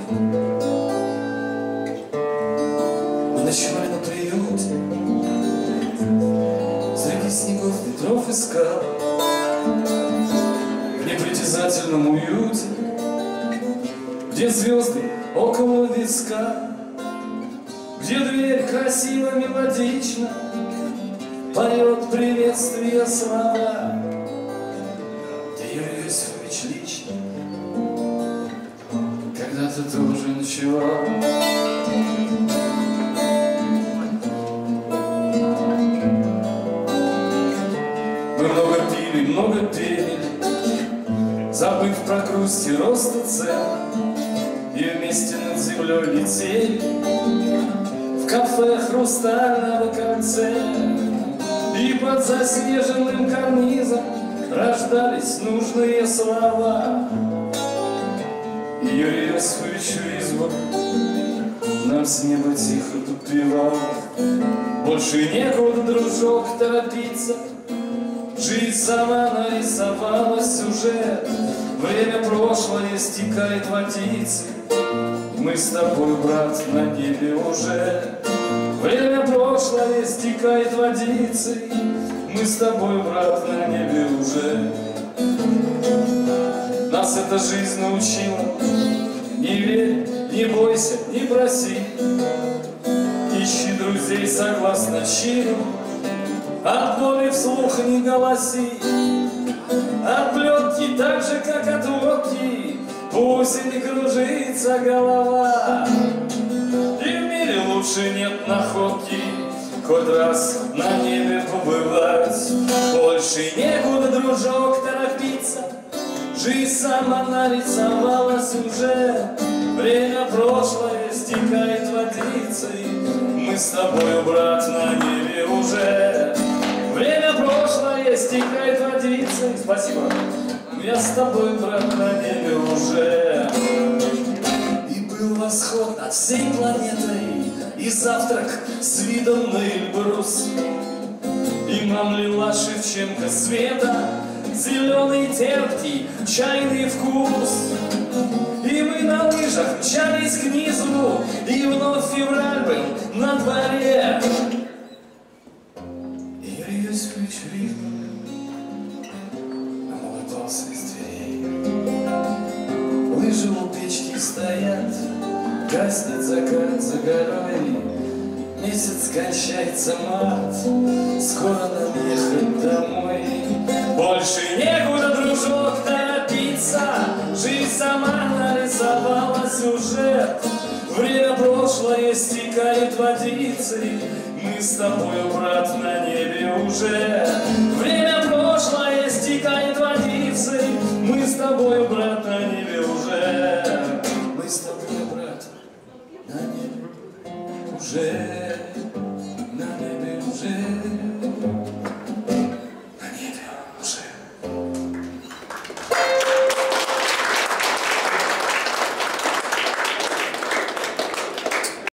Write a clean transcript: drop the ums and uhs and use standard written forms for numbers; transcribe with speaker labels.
Speaker 1: Мы ночевали на приюте среди снегов, ветров и скал, в непритязательном уюте, где звезды около виска, где дверь красиво, мелодично поет приветствия слова, где Юрий Иосифович лично когда-то тоже ночевал. Мы много пили, много пели, забыв про грусть и рост цен, и вместе над землей летели в кафе «Хрустального кольца». И под заснеженным карнизом рождались нужные слова. И Юрий Иосифович Визбор нам с неба тихо подпевал: больше некуда, дружок, торопиться, жизнь сама нарисовала сюжет, время прошлое стекает водицей, мы с тобой, брат, на небе уже. Время прошлое стекает водицей, мы с тобой, брат, на небе уже. Нас эта жизнь научила: не верь, не бойся, не проси, ищи друзей согласно чину, от боли вслух не голоси, от плетки так же, как от водки, пусть и не кружится голова. И в мире лучше нет находки, хоть раз на небе побывать. Больше некуда, дружок, торопиться, жизнь сама нарисовала сюжет, время прошлое стекает водицей, мы с тобой, брат, на небе уже. Время прошлое стекает водицей. Спасибо. Я с тобой, брат, на небе уже. И был восход над всей планетой, и завтрак с видом на Эльбрус, и нам лила Шевченко света зеленый терпкий чайный вкус. И мы на лыжах мчались к низу, и вновь февраль был на дворе. И Юрий Иосифович Визбор нам улыбался из дверей. Лыжи у печки стоят, гаснет закат за горой, месяц кончается мат, скоро нам ехать домой. Больше некуда, дружок, торопиться, жизнь сама нарисовала сюжет, время прошлое стекает водицей, мы с тобой, брат, на небе уже. Время прошлое стекает водицей, мы с тобой, брат, на небе уже. Мы с тобой, брат, на небе уже.